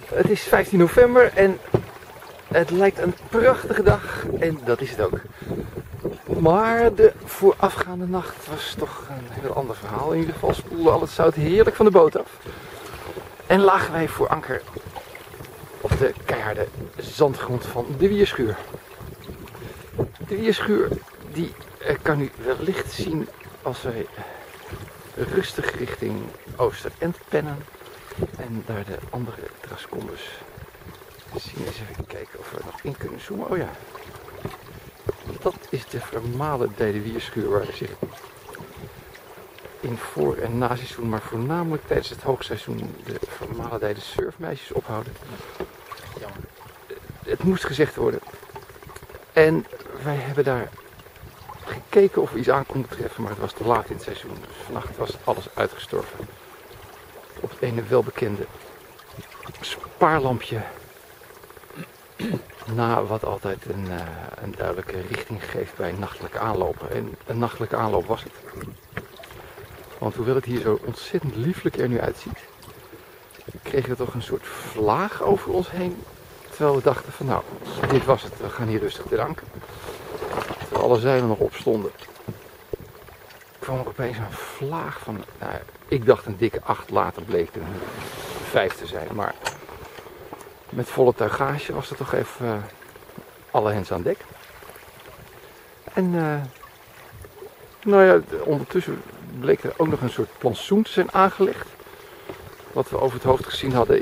Het is 15 november en het lijkt een prachtige dag en dat is het ook. Maar de voorafgaande nacht was toch een heel ander verhaal. In ieder geval spoelde al het zout heerlijk van de boot af. En lagen wij voor anker op de keiharde zandgrond van de Wierschuur. De Wierschuur die kan u wellicht zien als wij rustig richting Oosterend pennen. En daar de andere Drascombes zien. Eens even kijken of we er nog in kunnen zoomen. Oh ja. Dat is de vermalendijde Wierschuur waar zich in voor- en na-seizoen, maar voornamelijk tijdens het hoogseizoen, de vermalendijde surfmeisjes ophouden. Jammer. Het moest gezegd worden. En wij hebben daar gekeken of we iets aan konden treffen, maar het was te laat in het seizoen. Dus vannacht was alles uitgestorven. Op het ene welbekende spaarlampje. Na wat altijd een duidelijke richting geeft bij nachtelijke aanlopen. En een nachtelijke aanloop was het. Want hoewel het hier zo ontzettend lieflijk er nu uitziet, kregen we toch een soort vlaag over ons heen. Terwijl we dachten van nou, dit was het, we gaan hier rustig dranken. Terwijl alle zeilen nog op stonden, kwam er opeens een vlaag van, nou, ik dacht een dikke 8, later bleek het een 5 te zijn. Maar met volle tuigage was er toch even alle hens aan dek. En nou ja, ondertussen bleek er ook nog een soort plantsoen te zijn aangelegd. Wat we over het hoofd gezien hadden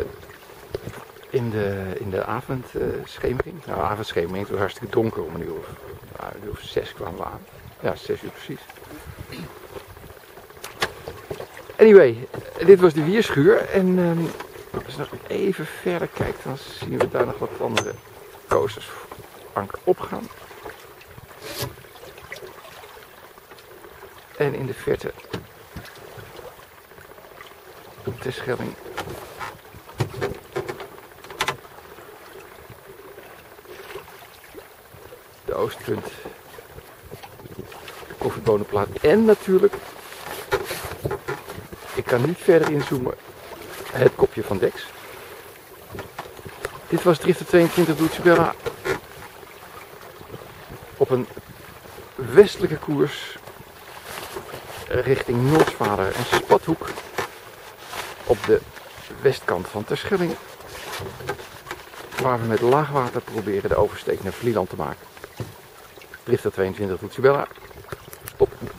in de avondschemering. Nou, avondschemering, het was hartstikke donker om een uur of 6 kwamen we aan. Ja, 6 uur precies. Anyway, dit was de Wierschuur en als je nog even verder kijkt, dan zien we daar nog wat andere coasters anker opgaan. En in de verte op Terschelling de Oostpunt, de Koffiebonenplaat en natuurlijk, ik kan niet verder inzoomen, het kopje van Dex. Dit was Drifter 22 Dulcibella op een westelijke koers richting Noordsvader en Spathoek op de westkant van Terschelling, waar we met laagwater proberen de oversteek naar Vlieland te maken. Drifter 22 Dulcibella, stop.